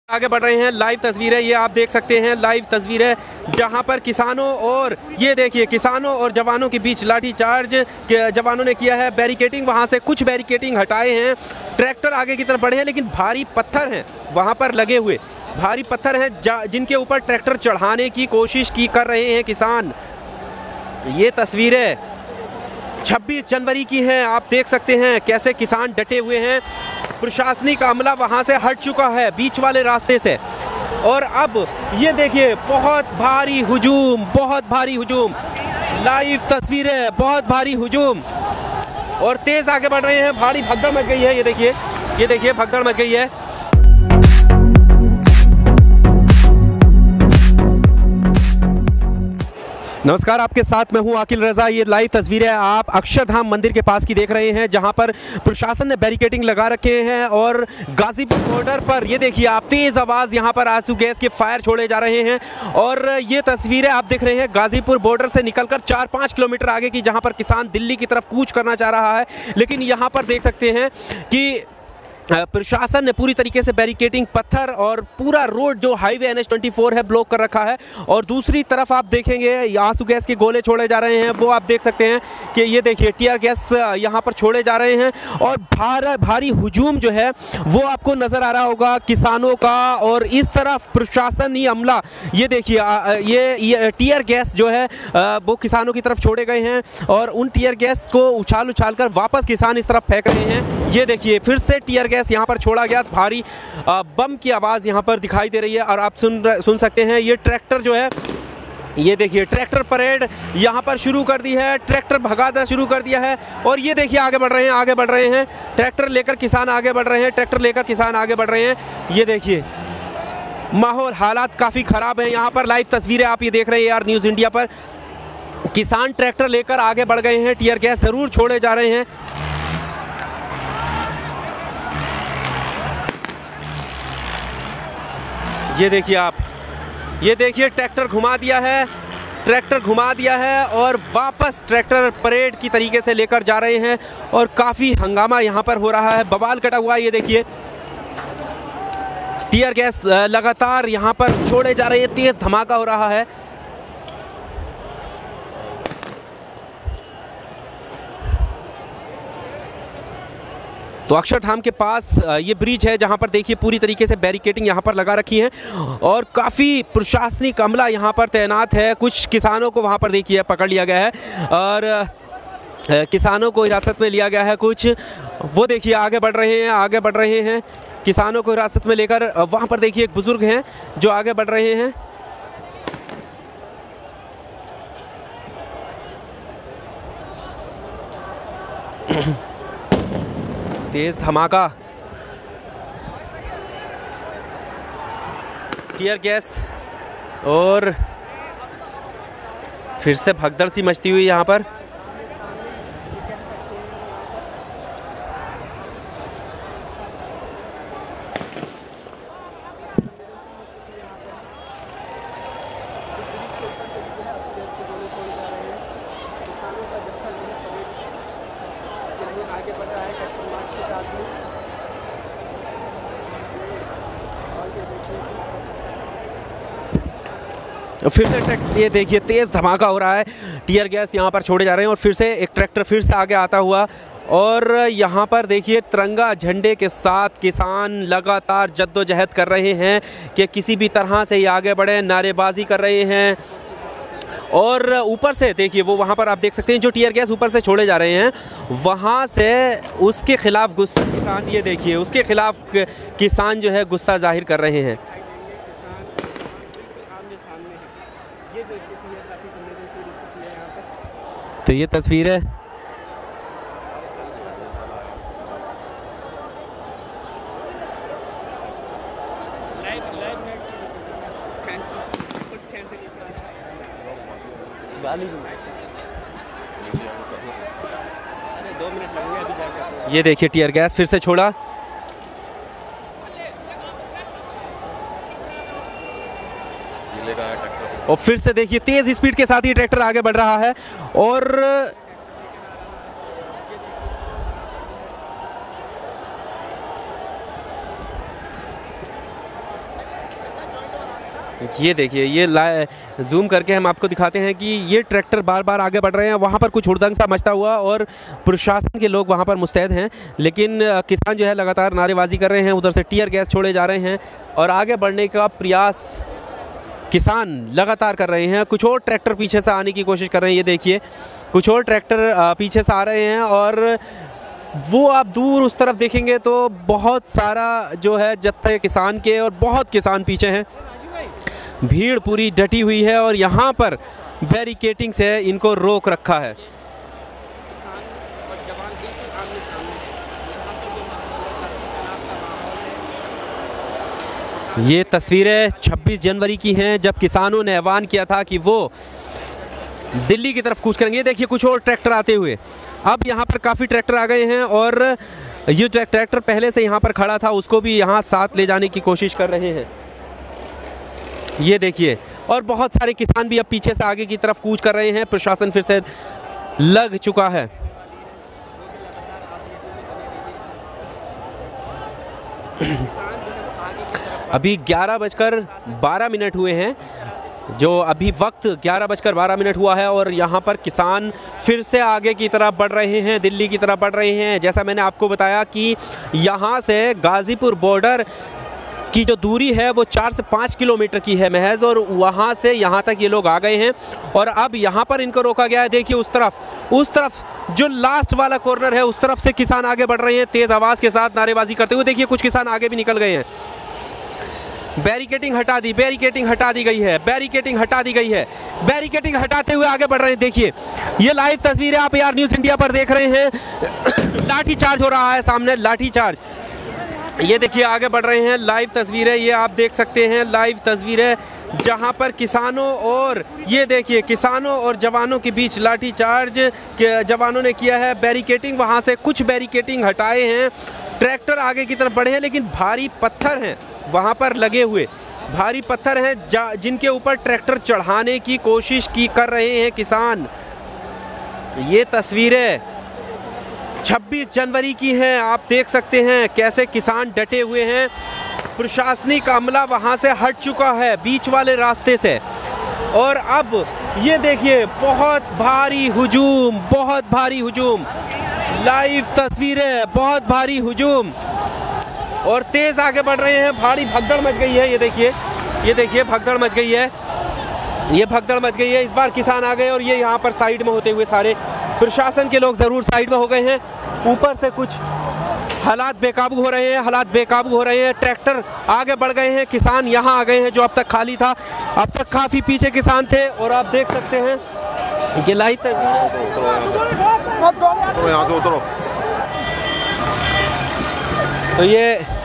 आगे बढ़ रहे हैं। लाइव तस्वीर है, ये आप देख सकते हैं। लाइव तस्वीर है जहां पर किसानों और ये देखिए किसानों और जवानों के बीच लाठीचार्ज जवानों ने किया है। बैरिकेटिंग वहां से कुछ बैरिकेटिंग हटाए हैं, ट्रैक्टर आगे की तरफ बढ़े हैं, लेकिन भारी पत्थर हैं वहां पर लगे हुए, भारी पत्थर हैं जिनके ऊपर ट्रैक्टर चढ़ाने की कोशिश कर रहे हैं किसान। ये तस्वीरें 26 जनवरी की हैं, आप देख सकते हैं कैसे किसान डटे हुए हैं। प्रशासनिक अमला वहां से हट चुका है बीच वाले रास्ते से, और अब ये देखिए बहुत भारी हुजूम, बहुत भारी हुजूम। लाइव तस्वीरें, बहुत भारी हुजूम और तेज आगे बढ़ रहे हैं। भारी भगदड़ मच गई है, ये देखिए भगदड़ मच गई है। नमस्कार, आपके साथ मैं हूं आकिल रजा। ये लाइव तस्वीरें आप अक्षरधाम मंदिर के पास की देख रहे हैं, जहां पर प्रशासन ने बैरिकेडिंग लगा रखे हैं और गाजीपुर बॉर्डर पर ये देखिए आप तेज आवाज़ यहां पर आंसू गैस के फायर छोड़े जा रहे हैं। और ये तस्वीरें आप देख रहे हैं गाजीपुर बॉर्डर से निकलकर 4-5 किलोमीटर आगे की, जहां पर किसान दिल्ली की तरफ कूच करना चाह रहा है, लेकिन यहां पर देख सकते हैं कि प्रशासन ने पूरी तरीके से बैरिकेडिंग, पत्थर और पूरा रोड जो हाईवे NH-24 है ब्लॉक कर रखा है। और दूसरी तरफ आप देखेंगे आंसू गैस के गोले छोड़े जा रहे हैं, वो आप देख सकते हैं कि ये देखिए टीयर गैस यहाँ पर छोड़े जा रहे हैं। और भारी हुजूम जो है वो आपको नज़र आ रहा होगा किसानों का, और इस तरफ प्रशासनी अमला, ये देखिए ये टीयर गैस जो है वो किसानों की तरफ छोड़े गए हैं, और उन टीयर गैस को उछाल कर वापस किसान इस तरफ फेंक रहे हैं। ये देखिए फिर से टीयर गैस यहाँ पर छोड़ा गया, भारी बम की आवाज़ यहाँ पर दिखाई दे रही है। और आप सुन सकते हैं ये ट्रैक्टर जो है, ये देखिए ट्रैक्टर परेड यहाँ पर शुरू कर दी है, ट्रैक्टर भगाना शुरू कर दिया है। और ये देखिए आगे बढ़ रहे हैं ट्रैक्टर लेकर किसान आगे बढ़ रहे हैं, ट्रैक्टर लेकर किसान आगे बढ़ रहे हैं। ये देखिए माहौल, हालात काफ़ी ख़राब है यहाँ पर। लाइव तस्वीरें आप ये देख रहे हैं यार न्यूज़ इंडिया पर। किसान ट्रैक्टर लेकर आगे बढ़ गए हैं, टीयर गैस ज़रूर छोड़े जा रहे हैं। ये देखिए आप, ये देखिए ट्रैक्टर घुमा दिया है और वापस ट्रैक्टर परेड की तरीके से लेकर जा रहे हैं, और काफ़ी हंगामा यहाँ पर हो रहा है, बवाल कटा हुआ है। ये देखिए टीयर गैस लगातार यहाँ पर छोड़े जा रहे हैं, तेज़ धमाका हो रहा है। तो अक्षरधाम के पास ये ब्रिज है, जहाँ पर देखिए पूरी तरीके से बैरिकेडिंग यहाँ पर लगा रखी है, और काफ़ी प्रशासनिक अमला यहाँ पर तैनात है। कुछ किसानों को वहाँ पर देखिए पकड़ लिया गया है, और किसानों को हिरासत में लिया गया है। कुछ वो देखिए आगे बढ़ रहे हैं किसानों को हिरासत में लेकर। वहाँ पर देखिए एक बुज़ुर्ग हैं जो आगे बढ़ रहे हैं। तेज धमाका, टीयर गैस, और फिर से भगदड़ सी मचती हुई यहाँ पर। फिर से ये देखिए तेज़ धमाका हो रहा है, टीयर गैस यहाँ पर छोड़े जा रहे हैं, और फिर से एक ट्रैक्टर फिर से आगे आता हुआ। और यहाँ पर देखिए तिरंगा झंडे के साथ किसान लगातार जद्दोजहद कर रहे हैं कि किसी भी तरह से ये आगे बढ़े, नारेबाजी कर रहे हैं। और ऊपर से देखिए वो वहाँ पर आप देख सकते हैं जो टीयर गैस ऊपर से छोड़े जा रहे हैं, वहाँ से उसके खिलाफ गुस्सा किसान, ये देखिए उसके खिलाफ किसान जो है गुस्सा जाहिर कर रहे हैं। तो ये तस्वीर है, ये देखिए टीयर गैस फिर से छोड़ा। और फिर से देखिए तेज स्पीड के साथ ही ट्रैक्टर आगे बढ़ रहा है, और ये देखिए, ये जूम करके हम आपको दिखाते हैं कि ये ट्रैक्टर बार बार आगे बढ़ रहे हैं। वहाँ पर कुछ हुड़दंग सा मचता हुआ और प्रशासन के लोग वहाँ पर मुस्तैद हैं, लेकिन किसान जो है लगातार नारेबाजी कर रहे हैं, उधर से टीयर गैस छोड़े जा रहे हैं और आगे बढ़ने का प्रयास किसान लगातार कर रहे हैं। कुछ और ट्रैक्टर पीछे से आने की कोशिश कर रहे हैं। ये देखिए, कुछ और ट्रैक्टर पीछे से आ रहे हैं और वो आप दूर उस तरफ देखेंगे तो बहुत सारा जो है जत्थे किसान के और बहुत किसान पीछे हैं। भीड़ पूरी डटी हुई है और यहाँ पर बैरिकेटिंग से इनको रोक रखा है। ये तस्वीरें 26 जनवरी की हैं, जब किसानों ने ऐलान किया था कि वो दिल्ली की तरफ कूच करेंगे। देखिए कुछ और ट्रैक्टर आते हुए, अब यहाँ पर काफ़ी ट्रैक्टर आ गए हैं और ये ट्रैक्टर पहले से यहाँ पर खड़ा था, उसको भी यहाँ साथ ले जाने की कोशिश कर रहे हैं। ये देखिए, और बहुत सारे किसान भी अब पीछे से आगे की तरफ कूच कर रहे हैं। प्रशासन फिर से लग चुका है। अभी 11:12 हुए हैं, जो अभी वक्त 11:12 हुआ है और यहाँ पर किसान फिर से आगे की तरफ बढ़ रहे हैं, दिल्ली की तरफ बढ़ रहे हैं। जैसा मैंने आपको बताया कि यहाँ से गाज़ीपुर बॉर्डर की जो दूरी है वो 4 से 5 किलोमीटर की है महज, और वहाँ से यहाँ तक ये लोग आ गए हैं और अब यहाँ पर इनको रोका गया है। देखिए उस तरफ जो लास्ट वाला कॉर्नर है, उस तरफ से किसान आगे बढ़ रहे हैं तेज़ आवाज़ के साथ नारेबाजी करते हुए। देखिए कुछ किसान आगे भी निकल गए हैं। बैरिकेटिंग हटा दी गई है, बैरिकेटिंग हटाते हुए आगे बढ़ रहे हैं। देखिए ये लाइव तस्वीरें आप AR न्यूज़ इंडिया पर देख रहे हैं। लाठी चार्ज हो रहा है सामने, लाठी चार्ज। ये देखिए आगे बढ़ रहे हैं, लाइव तस्वीरें ये आप देख सकते हैं, लाइव तस्वीरें जहां पर किसानों और ये देखिए किसानों और जवानों के बीच लाठी चार्ज के जवानों ने किया है। बैरिकेटिंग, वहां से कुछ बैरिकेटिंग हटाए हैं, ट्रैक्टर आगे की तरफ बढ़े हैं, लेकिन भारी पत्थर हैं वहां पर लगे हुए, भारी पत्थर हैं जिनके ऊपर ट्रैक्टर चढ़ाने की कोशिश कर रहे हैं किसान। ये तस्वीरें 26 जनवरी की हैं, आप देख सकते हैं कैसे किसान डटे हुए हैं। प्रशासनिक अमला वहां से हट चुका है बीच वाले रास्ते से, और अब ये देखिए बहुत भारी हुजूम, लाइव तस्वीरें, बहुत भारी हुजूम और तेज़ आगे बढ़ रहे हैं। भारी भगदड़ मच गई है। ये देखिए भगदड़ मच गई है। इस बार किसान आ गए और ये यहाँ पर साइड में होते हुए सारे प्रशासन के लोग ज़रूर साइड में हो गए हैं। ऊपर से कुछ हालात बेकाबू हो रहे हैं, ट्रैक्टर आगे बढ़ गए हैं, किसान यहाँ आ गए हैं जो अब तक खाली था। अब तक काफ़ी पीछे किसान थे और आप देख सकते हैं ये लाइव तस्वीर। तो ये